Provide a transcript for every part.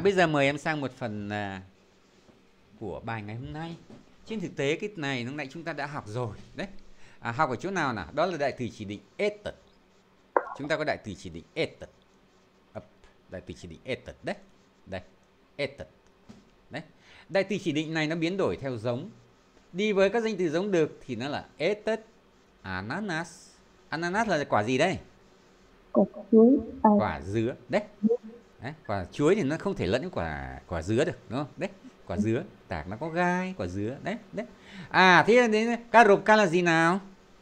Bây giờ mời em sang một phần của bài ngày hôm nay. Trên thực tế cái này lúc nãy chúng ta đã học rồi đấy. Học ở chỗ nào nào? Đó là đại từ chỉ định etet. Chúng ta có đại từ chỉ định etet. Đại từ chỉ định etet đấy. Đây, etet. Đấy. Đại từ chỉ định này nó biến đổi theo giống. Đi với các danh từ giống được thì nó là etet ananas. Ananas là quả gì đây? Quả chuối. Quả dứa đấy. Đấy, quả chuối thì nó không thể lẫn quả dứa được, đúng không? Đấy, quả dứa, tạc nó có gai, quả dứa đấy, đấy. Thế đến karopka là gì nào?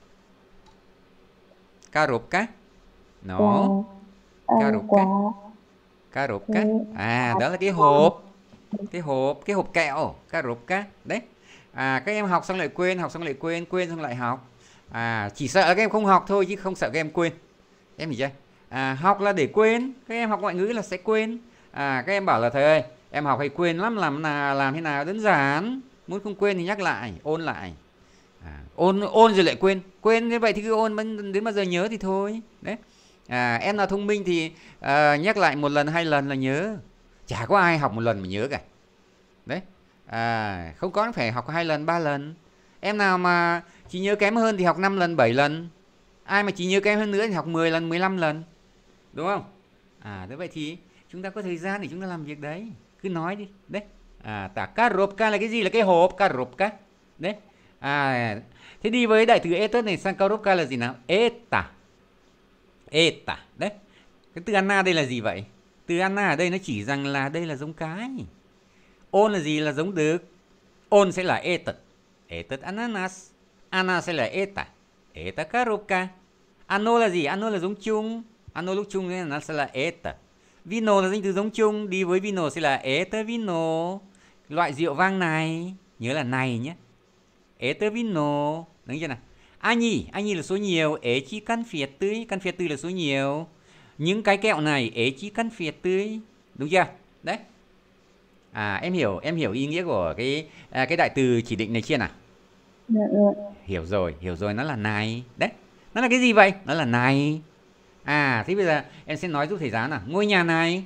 Karopka. Nó. Karopka. Karopka. Đó là cái hộp. Cái hộp kẹo, karopka. Đấy. Các em học xong lại quên, quên xong lại học. Chỉ sợ các em không học thôi chứ không sợ các em quên. Em hiểu chưa? Học là để quên. Các em học ngoại ngữ là sẽ quên. Các em bảo là thầy ơi, em học hay quên lắm, làm thế nào đơn giản. Muốn không quên thì nhắc lại, ôn lại. Ôn rồi lại quên như vậy thì cứ ôn đến bao giờ nhớ thì thôi. Đấy. Em nào thông minh thì nhắc lại 1 lần 2 lần là nhớ. Chả có ai học 1 lần mà nhớ cả. Đấy. Không có phải học 2 lần 3 lần. Em nào mà chỉ nhớ kém hơn thì học 5 lần 7 lần. Ai mà chỉ nhớ kém hơn nữa thì học 10 lần 15 lần. Đúng không? Thế vậy thì chúng ta có thời gian để chúng ta làm việc đấy. Cứ nói đi. Đấy. Karopka là cái gì? Là cái hộp. Karopka. Đấy. Thế đi với đại từ etet này sang karopka là gì nào? Eta. Eta. Đấy. Cái từ Anna đây là gì vậy? Từ Anna ở đây nó chỉ rằng là đây là giống cái. Ôn là gì? Là giống được. Ôn sẽ là etet. Etet ananas. Anna sẽ là eta. Eta karopka. Ano là gì? Ano là giống chung. Ano lúc chung nên nó sẽ là eta. Vino là danh từ giống chung. Đi với vino sẽ là eta vino. Loại rượu vang này. Nhớ là này nhé. Eta vino. Đúng chưa nào? Ani là số nhiều. Echi confetti. Confetti là số nhiều. Những cái kẹo này. Echi confetti. Đúng chưa? Đấy. Em hiểu ý nghĩa của cái đại từ chỉ định này chưa nào? Hiểu rồi, nó là này. Đấy. Nó là cái gì vậy? Nó là này. Thế bây giờ em sẽ nói giúp thầy giáo nào. Ngôi nhà này.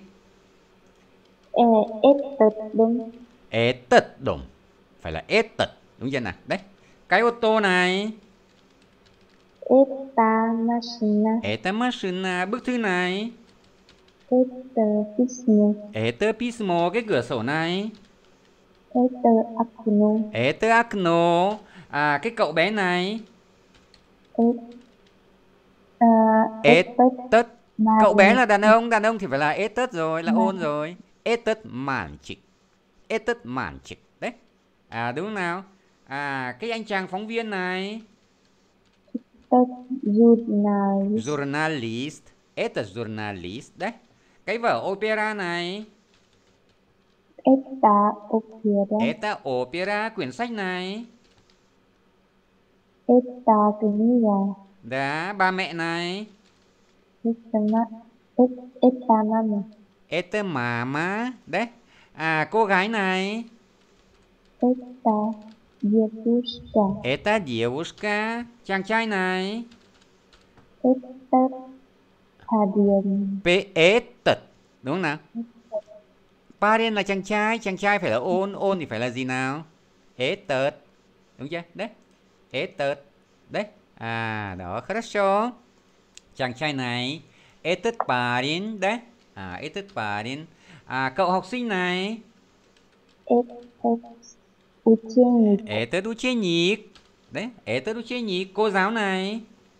Etet đúng. Phải là etet. Đúng chưa nào? Đấy. Cái ô tô này. Eta machina. Bức thư này. Eta pismo. Cái cửa sổ này. Eta acno. Cái cậu bé này. Etet. Cậu bé là đàn ông thì phải là etet rồi, là ôn rồi. Etet manchik. Etet manchik. Đấy. Đúng không nào? Cái anh chàng phóng viên này. Journalist. Etet journalist. Đấy. Cái vở opera này. Eta opera. Quyển sách này. Đó, ba mẹ này. Eta mama. Đấy. Cô gái này. Eta девушка. Chàng trai này. Etet. Đúng không nào? Parien là chàng trai phải là ôn thì phải là gì nào? Etet. Đúng chưa? Đấy. Etet. Đấy. Đó, хорошо. Chàng trai này. Etet parien. Đấy. Etet parien. Cậu học sinh này. Etet ученик. Đấy. Etet ученик. Cô giáo này.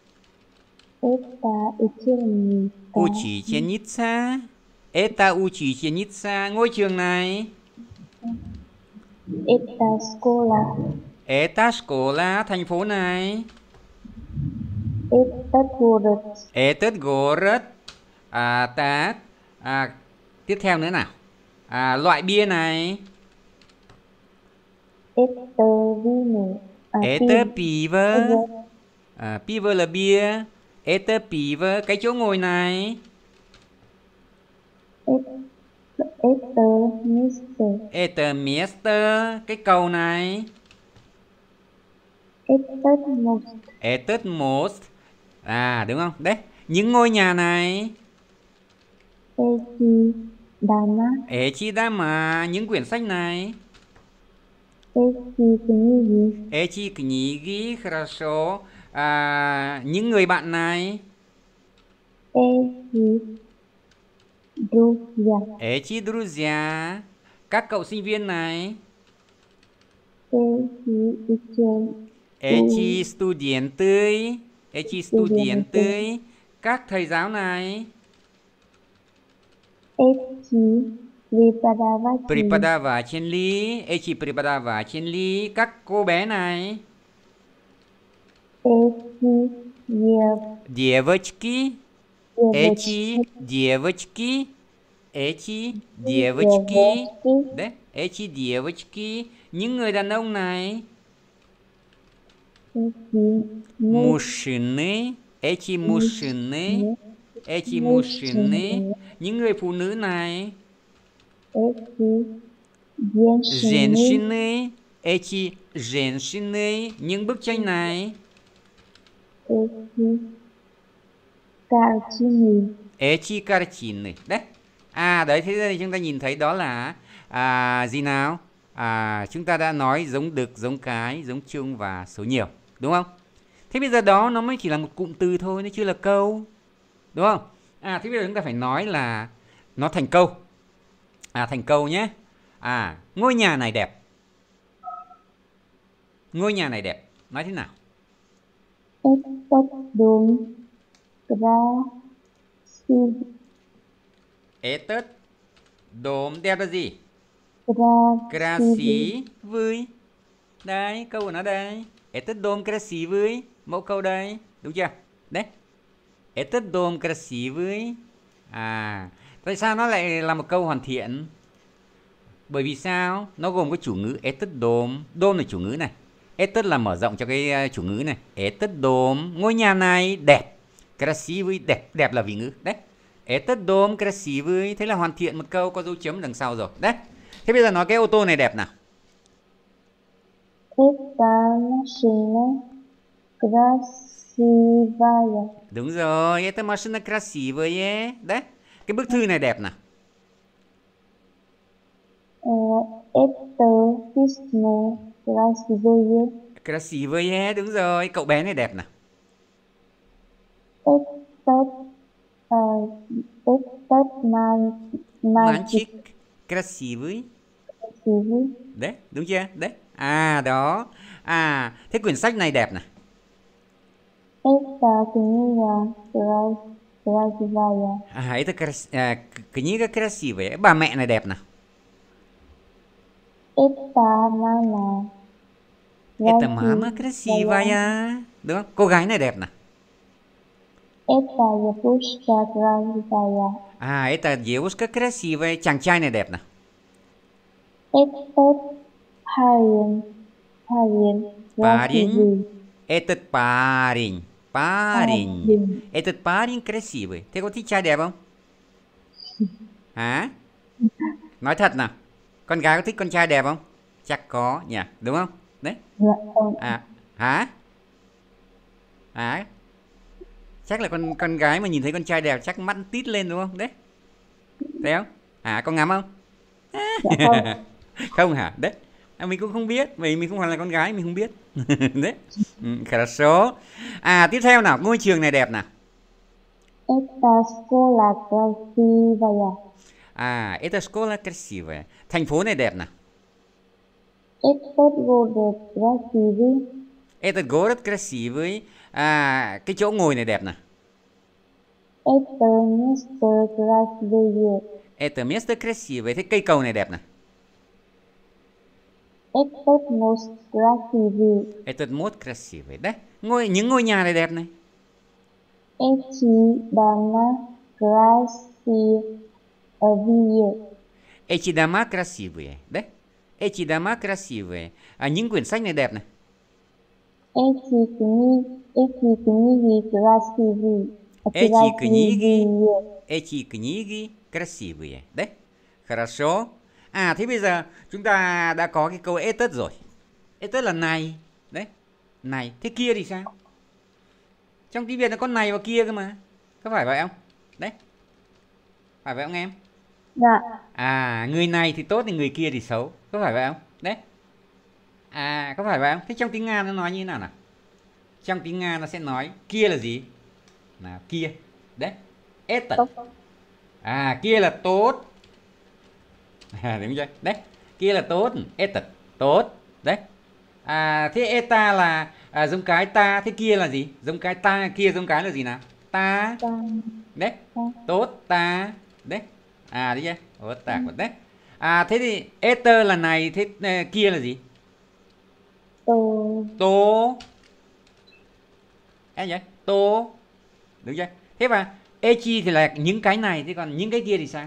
Учительница. Eta учительница. Ngôi trường này. Eta школа. Thành phố này. Etet город. Tiếp theo nữa nào. Loại bia này. Eta pivo. Pivo là bia. Eta pivo. Cái chỗ ngồi này. Eta место. Cái cầu này. Etet most. Đúng không? Đấy. Những ngôi nhà này. Dama. Эти дома. Những quyển sách này. Эти книги. Эти книги. Хорошо. Những người bạn này. Эти друзья. Эти друзья. Các cậu sinh viên này. Эти ученики. Эти студенты. Эти студенты. Các thầy giáo này. Эти преподаватели. Преподаватели. Эти преподаватели. Các cô bé này. Эти Девочки. Эти девочки. Эти девочки. Đấy. Эти девочки. Những người đàn ông này. Мужчины. Эти мужчины. Эти мужчины. Những người phụ nữ này. Эти Женщины. Эти женщины. Những bức tranh này. Эти картины. Эти картины. Đấy. Đấy, thế đây chúng ta nhìn thấy đó là gì nào? Chúng ta đã nói giống đực, giống cái, giống chung và số nhiều, đúng không? Thế bây giờ đó nó mới chỉ là một cụm từ thôi, nó chưa là câu, đúng không? Thế bây giờ chúng ta phải nói là nó thành câu. Thành câu nhé. Ngôi nhà này đẹp. Ngôi nhà này đẹp. Nói thế nào? Этот дом красивый. Этот dom đẹp là gì? Красивый. Красивый. Đấy, câu của nó đây. Этот dom красивый. Mẫu câu đây. Đúng chưa? Đấy. Этот dom красивый. Tại sao nó lại là một câu hoàn thiện? Bởi vì sao? Nó gồm có chủ ngữ этот dom. Dom là chủ ngữ này. Этот là mở rộng cho cái chủ ngữ này. Этот dom. Ngôi nhà này đẹp. Красивый. Đẹp. Đẹp là vị ngữ. Đấy. Этот dom красивый. Thế là hoàn thiện một câu có dấu chấm đằng sau rồi. Đấy. Thế bây giờ nói cái ô tô này đẹp nào. Эта машина красивая. Đúng rồi. Эта машина красивая. Đấy. Cái bức thư này đẹp nào. Это письмо красивое. Красивая. Đúng rồi. Cậu bé này đẹp nào. Этот мальчик красивый. красивый. Đấy, đúng chưa? Đấy. Đó. Thế quyển sách này đẹp này. Эта книга красивая. Это книга красивая. Bà mẹ này đẹp nào. Это мама. Это мама красивая. Đúng không? Cô gái này đẹp nào. Это девушка красивая. Это девушка красивая. Chàng trai này đẹp nào. Этот парень красивый. Этот парень. Этот парень красивый. Thế có thích trai đẹp không? Hả? Nói thật nào. Con gái có thích con trai đẹp không? Chắc có nhỉ, đúng không? Đấy. Hả? Chắc là con gái mà nhìn thấy con trai đẹp chắc mắt tít lên đúng không? Đấy. Thấy không? Con ngắm không? Không hả? Đấy. Mình cũng không biết, vì mình không phải là con gái, mình không biết. Đấy. Хорошо. Tiếp theo nào, ngôi trường này đẹp nào. Это школа красивая. Это школа красивая. Thành phố này đẹp nào. Этот город красивый. Этот город красивый. Cái chỗ ngồi này đẹp nào. Это место красивое. Это место красивое. Thế cây cầu này đẹp nào. Этот мост красивый. Этот мост красивый. Đấy. Những ngôi nhà này đẹp này. Эти дома красивые. Эти дома красивые. Đấy. Эти дома красивые. Những quyển sách này đẹp này. Эти книги красивые. Эти книги красивые. Đấy. Хорошо. Thế bây giờ chúng ta đã có cái câu этот rồi. Этот là này. Đấy. Này. Thế kia thì sao? Trong tiếng Việt nó có này và kia cơ mà. Có phải vậy không? Đấy. Phải vậy không em? Dạ. Người này thì tốt thì người kia thì xấu, có phải vậy không? Đấy. Có phải vậy không? Thế trong tiếng Nga nó nói như thế nào nào? Trong tiếng Nga nó sẽ nói kia là gì? Nào, kia. Đấy. Этот. Tốt. Kia là tốt. Đúng chưa? Đấy. Kia là tốt, этот, tốt. Đấy. Thế eta là giống cái ta, thế kia là gì? Giống cái ta, kia giống cái là gì nào? Ta. Ta. Đấy. Ta. Tốt ta. Đấy. Đấy chưa? Tốt ta. Đấy. Thế thì ether là này, thế kia là gì? Tô. Tô. Em nhỉ? Tô. Đúng chưa? Thế và echi thì là những cái này, thế còn những cái kia thì sao?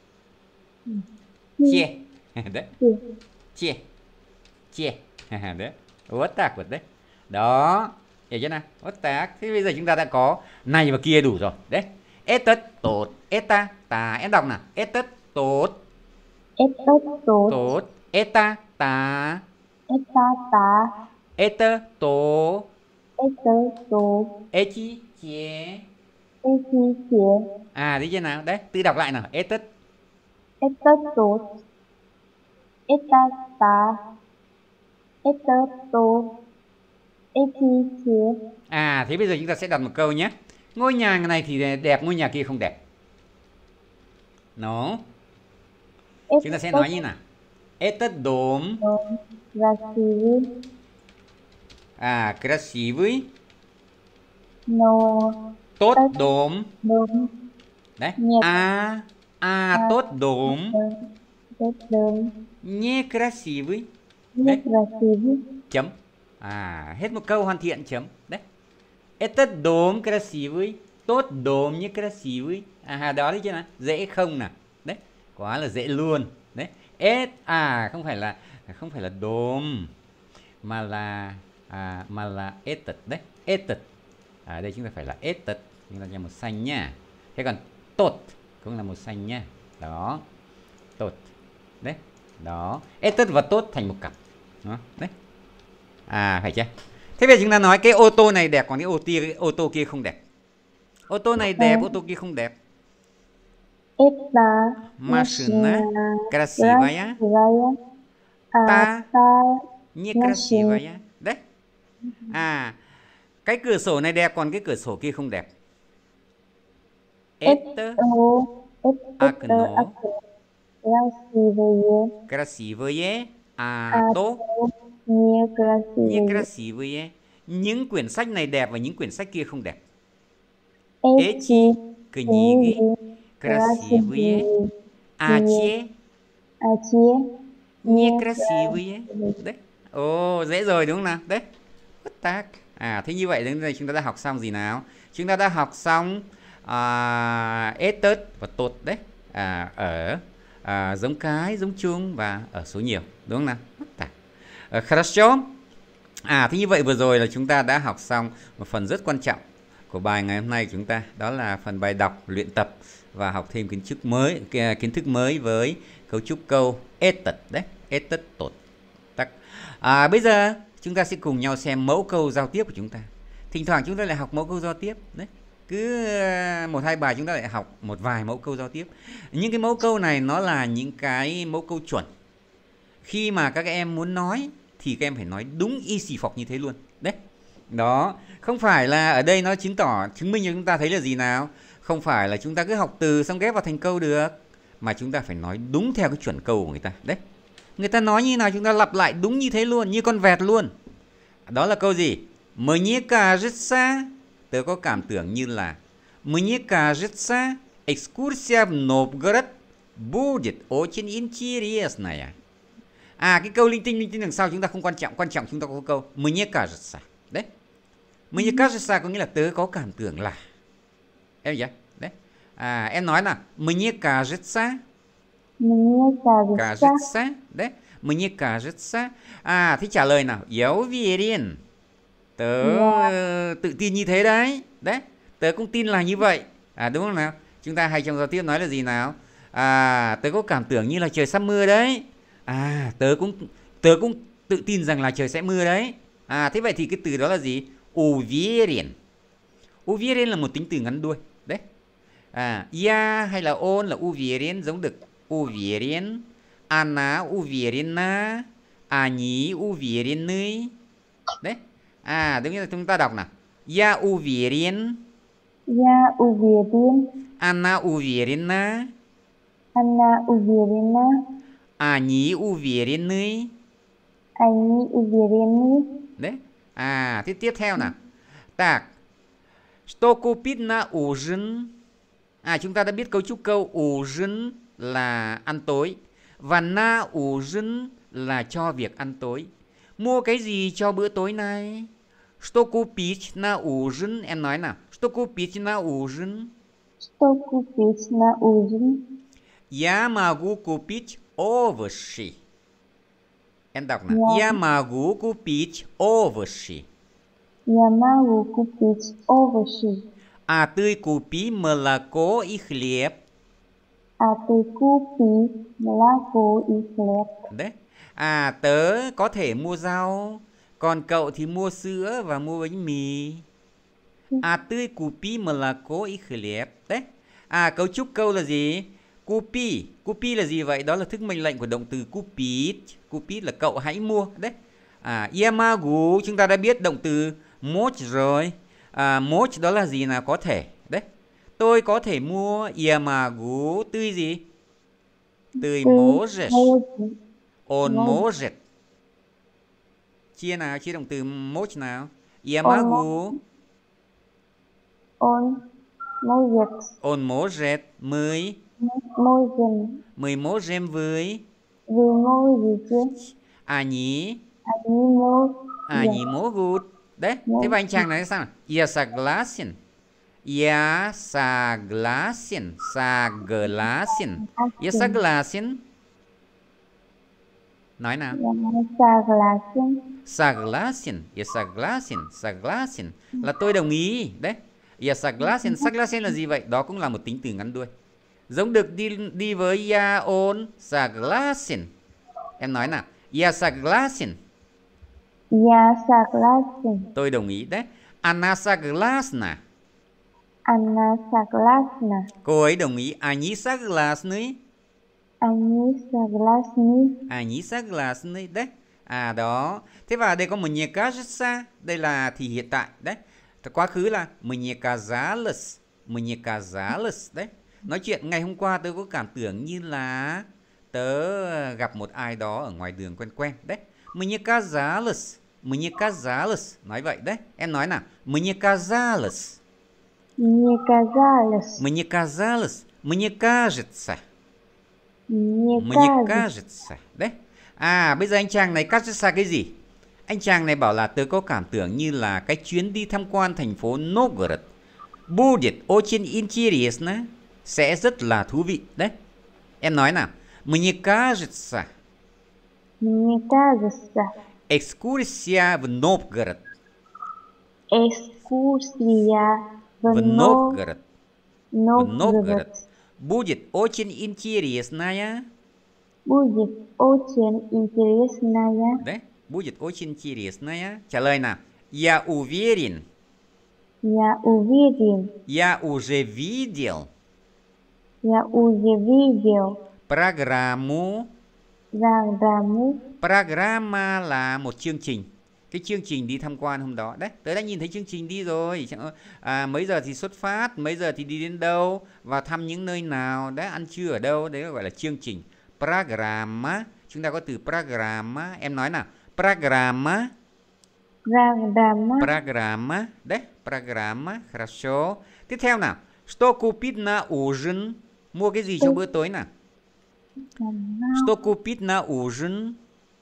Chia. Đấy. Chia. Chia. Đấy. Uất tạc vật đấy. Đó. Hiểu chưa nào? Uất tạc. Thế bây giờ chúng ta đã có này và kia đủ rồi. Đấy. Etet tốt. Eta ta. Em đọc nào. Etet tốt. Etet tốt. Tốt. Eta ta. Eta ta. Eter tố. Eter tốt. Echi chia. Echi chia. Thấy chưa nào? Đấy. Tự đọc lại nào. Etet. Etet tốt. Eta ta. Eter tốt. Echi chia. Thế bây giờ chúng ta sẽ đặt một câu nhé. Ngôi nhà này thì đẹp, ngôi nhà kia không đẹp. Nó. Chúng ta sẽ nói như nào? Этот дом красивый. Красивый. Но Тот дом. дом Đấy. нет. Тот дом Tот дом некрасивый. не красивый. Chấm. Hết một câu hoàn thiện chấm. Đấy. Этот дом красивый. Тот дом некрасивый. Đó đấy chứ nào? Dễ không nào? Đấy. Quá là dễ luôn. Đấy. Không phải là dom mà là этот đấy. Этот. Đây chúng ta phải là этот, chúng ta cho màu xanh nhá. Thế còn tốt cũng là màu xanh nhá. Đó. Tốt. Đấy. Đó. Этот và tốt thành một cặp. Đó. Đấy. Phải chưa? Thế bây giờ chúng ta nói cái ô tô này đẹp còn cái ô tô kia không đẹp. Ô tô này đẹp, ô tô kia không đẹp. Это Машина красивая. Ta некрасивая. Đấy. Cái cửa sổ này đẹp còn cái cửa sổ kia không đẹp. Это окно красивое, то некрасивое. Những quyển sách này đẹp và những quyển sách kia không đẹp. Эти книги красивые, те некрасивые. Đấy. Dễ rồi đúng không nào? Đấy. Bất tác. Thế như vậy đến đây chúng ta đã học xong gì nào? Chúng ta đã học xong этот và tốt đấy. Ở giống cái, giống chung và ở số nhiều, đúng không nào? Bất tác. Хорошо. Thế như vậy vừa rồi là chúng ta đã học xong một phần rất quan trọng của bài ngày hôm nay chúng ta, đó là phần bài đọc, luyện tập và học thêm kiến thức mới với cấu trúc câu этот đấy, этот tốt. Bây giờ chúng ta sẽ cùng nhau xem mẫu câu giao tiếp của chúng ta. Thỉnh thoảng chúng ta lại học mẫu câu giao tiếp đấy. Cứ 1-2 bài chúng ta lại học một vài mẫu câu giao tiếp. Những cái mẫu câu này nó là những cái mẫu câu chuẩn. Khi mà các em muốn nói thì các em phải nói đúng y xì phọc như thế luôn. Đấy. Đó, không phải là ở đây nó chứng minh cho chúng ta thấy là gì nào? Không phải là chúng ta cứ học từ xong ghép vào thành câu được, mà chúng ta phải nói đúng theo cái chuẩn câu của người ta. Đấy. Người ta nói như nào chúng ta lặp lại đúng như thế luôn, như con vẹt luôn. Đó là câu gì? Мне кажется, tớ có cảm tưởng như là Мне кажется, экскурсия в Новгород будет очень интересная. Cái câu linh tinh đằng sau chúng ta không quan trọng chúng ta có câu Мне кажется. Đấy. Мне кажется có nghĩa là tớ có cảm tưởng là. Em hiểu chưa? Đấy. Em nói nào, Мне кажется. Кажется. Đấy. Мне кажется. Thì trả lời nào, Я уверен. Tớ tự tin như thế đấy. Đấy. Tớ cũng tin là như vậy. Đúng không nào? Chúng ta hay trong giao tiếp nói là gì nào? Tớ có cảm tưởng như là trời sắp mưa đấy. Tớ cũng tự tin rằng là trời sẽ mưa đấy. Thế vậy thì cái từ đó là gì? Uvieren. Uvieren là một tính từ ngắn đuôi. Đấy. Ya hay là on là uvieren giống được уверен, она уверена, они уверены. Đấy. Đúng như là chúng ta đọc nào. Я уверен, Я уверен. она уверена, Она уверена. они уверены. Они уверены. Đấy. Tiếp theo nào. Так. Что купить на ужин? Chúng ta đã biết cấu trúc câu ужин là ăn tối và на ужин là cho việc ăn tối. Mua cái gì cho bữa tối này? Что купить на ужин? Em nói nào. Что купить на ужин? Что купить на ужин? Я могу купить овощи. Em đọc nào. Я могу купить овощи. Я могу купить овощи. А ты купи молоко и хлеб. А ты купи молоко и хлеб. Đấy. Tớ có thể mua rau, còn cậu thì mua sữa và mua bánh mì. А ты купи молоко и хлеб. Đấy. Cấu trúc câu là gì? Купи. Купи là gì vậy? Đó là thức mệnh lệnh của động từ купить. Купить là cậu hãy mua. Đấy. Я могу, chúng ta đã biết động từ мочь rồi. Мочь đó là gì nào? Có thể. Đấy. Tôi có thể mua. Я могу. Từ gì? Từ можешь. Он может. Chia nào? Chia động từ мочь nào? Я могу. Он может. Он может. Мы. Можем. Мы можем вы. Вы можете. Они. Они могут. Đấy. Thế và anh chàng này sao? Я согласен. Я согласен. Согласен. Я согласен. Nói nào. Согласен. Согласен. Я согласен. Согласен. Là tôi đồng ý. Đấy. Я согласен. Согласен là gì vậy? Đó cũng là một tính từ ngắn đuôi. Giống được đi với я, он. Согласен. Em nói nào. Я согласен. Я согласен. Tôi đồng ý. Đấy. Она согласна. Она согласна. Cô ấy đồng ý. Они согласны. Они согласны. Они согласны. Đấy. Đó. Thế và đây có мне кажется. Đây là thì hiện tại. Đấy. Quá khứ là мне казалось. Мне казалось. Đấy. Nói chuyện ngày hôm qua tớ có cảm tưởng như là tớ gặp một ai đó ở ngoài đường quen quen. Đấy. Мне казалось. Мне казалось. Nói vậy đấy. Em nói nào. Мне казалось. Мне казалось. Мне казалось. Мне кажется. Мне Мне кажется. Đấy. Bây giờ anh chàng này кажется cái gì? Anh chàng này bảo là tớ có cảm tưởng như là cái chuyến đi tham quan thành phố Novgorod будет очень интересно. Sẽ rất là thú vị. Đấy. Em nói nào. Мне кажется. Мне кажется. Экскурсия в Новгород. Экскурсия В Новгород. Новгород. Будет очень интересная. Будет очень интересная. Đấy. Будет очень интересная. Trả lời nào. Я уверен. Я уверен. Я уже видел. Я уже видел. Программу. Программу. Програмma là một chương trình. Cái chương trình đi tham quan hôm đó. Đấy, tớ đã nhìn thấy chương trình đi rồi. Mấy giờ thì xuất phát, mấy giờ thì đi đến đâu, và thăm những nơi nào, đấy, ăn trưa ở đâu. Đấy gọi là chương trình. Программа. Chúng ta có từ программа. Em nói nào. Программа. Программа. Программа. Đấy, программа. Хорошо. Tiếp theo nào. Что купить на ужин? Mua cái gì cho bữa tối nào? Что купить на ужин?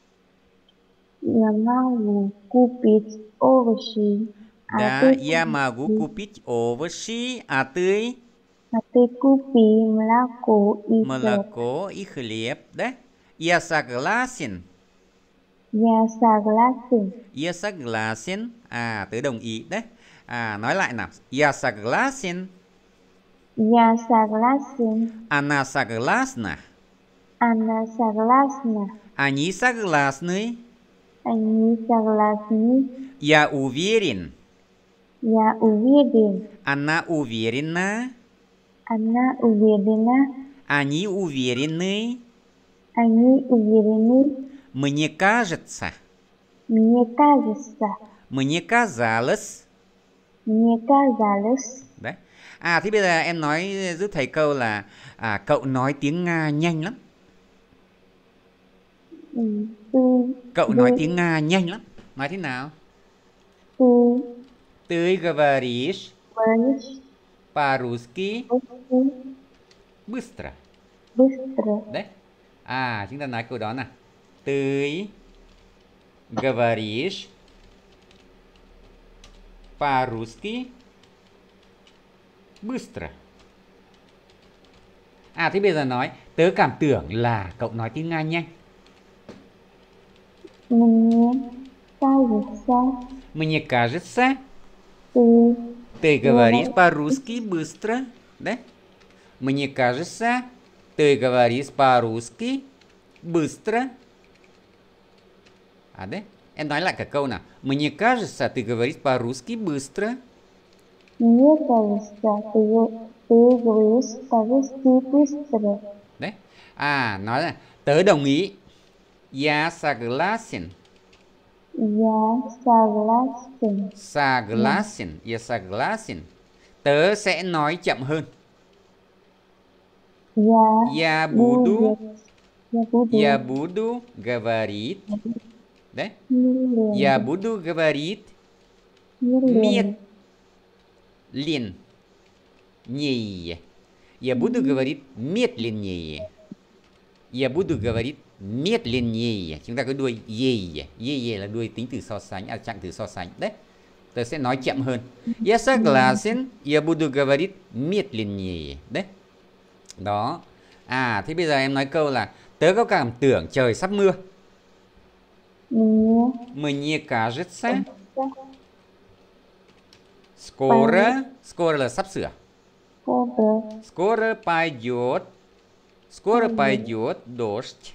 Я могу купить овощи. Да, я могу купить овощи, а ты? А ты купи молоко и хлеб. Молоко и хлеб, да? Я согласен. Я согласен. Я согласен. Tớ đồng ý đấy. Nói lại nào. Я согласен. Я согласен. Она согласна. Она согласна. Они согласны. Они согласны. Я уверен. Я уверен. Она уверена. Она уверена. Они уверены. Они уверены. Мне кажется. Мне кажется. Мне казалось. Мне казалось. Đấy. Thì bây giờ em nói giúp thầy câu là cậu nói tiếng Nga nhanh lắm. Cậu nói tiếng Nga nhanh lắm. Nói thế nào? Ты говоришь по-русски быстро. Быстро. Đấy. Chúng ta nói câu đó nào. Ты говоришь по-русски bыстro. Thế bây giờ nói tớ cảm tưởng là cậu nói tiếng Nga nhanh. Мне кажется. Ты говоришь по-русски быстро. Đấy. Мне кажется, ты говоришь по-русски быстро. Đấy. Em nói lại cả câu nào. Мне кажется, ты говоришь по-русски быстро. Мне кажется, ты говоришь по-русски быстро. Đấy. Nói là tớ đồng ý. Я согласен. Я согласен. Согласен. Я согласен. Tớ sẽ nói chậm hơn. Я буду говорить. Đấy. Я буду говорить медленнее. Я буду говорить медленнее. Я буду говорить медленнее. Chúng ta có đuôi ye. Ye là đuôi tính từ so sánh, trạng từ so sánh. Đấy. Tớ sẽ nói chậm hơn. Я согласен. Я буду говорить медленнее. Đấy. Đó. Thế bây giờ em nói câu là tớ có cảm tưởng trời sắp mưa. Мне кажется. Скоро. Скоро là sắp sửa. Скоро пойдет дождь.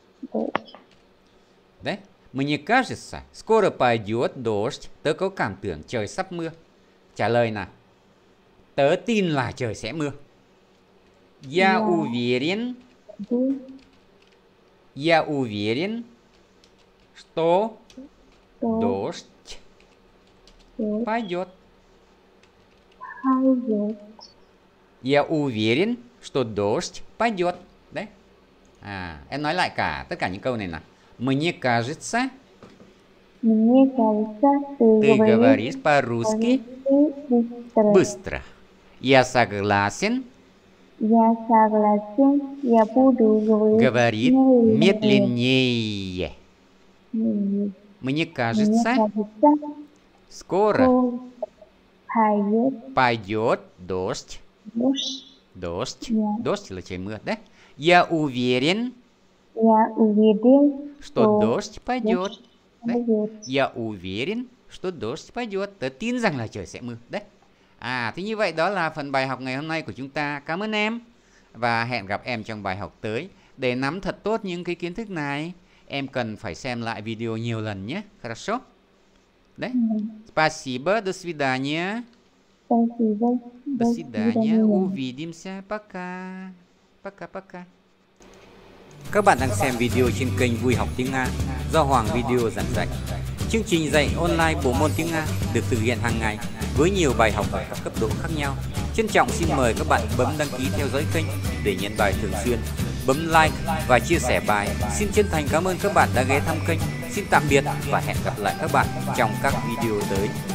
Đấy. Мне кажется, скоро пойдет дождь. Tớ có cảm tưởng trời sắp mưa. Trả lời nào. Tớ tin là trời sẽ mưa. Я уверен, что дождь пойдет. Я уверен, что дождь пойдет. Đấy. Em nói lại tất cả những câu này nào. Мне кажется, ты говоришь по-русски быстро. Я согласен. Я буду говорить медленнее. Мне кажется, скоро пойдет дождь. Дождь là trời mưa. Đấy. Я уверен, что дождь пойдет. Đấy. Я уверен, что дождь пойдет. Tớ tin rằng là trời sẽ mưa. Đấy. Thế như vậy đó là phần bài học ngày hôm nay của chúng ta. Cảm ơn em. Và hẹn gặp em trong bài học tới. Để nắm thật tốt những cái kiến thức này, em cần phải xem lại video nhiều lần nhé. Хорошо? Đấy. Спасибо. До свидания. До свидания. Увидимся. Пока. Пока. Các bạn đang xem video trên kênh Vui Học Tiếng Nga do Hoàng Video giảng dạy. Chương trình dạy online bộ môn tiếng Nga được thực hiện hàng ngày với nhiều bài học ở các cấp độ khác nhau. Trân trọng xin mời các bạn bấm đăng ký theo dõi kênh để nhận bài thường xuyên, bấm like và chia sẻ bài. Xin chân thành cảm ơn các bạn đã ghé thăm kênh. Xin tạm biệt và hẹn gặp lại các bạn trong các video tới.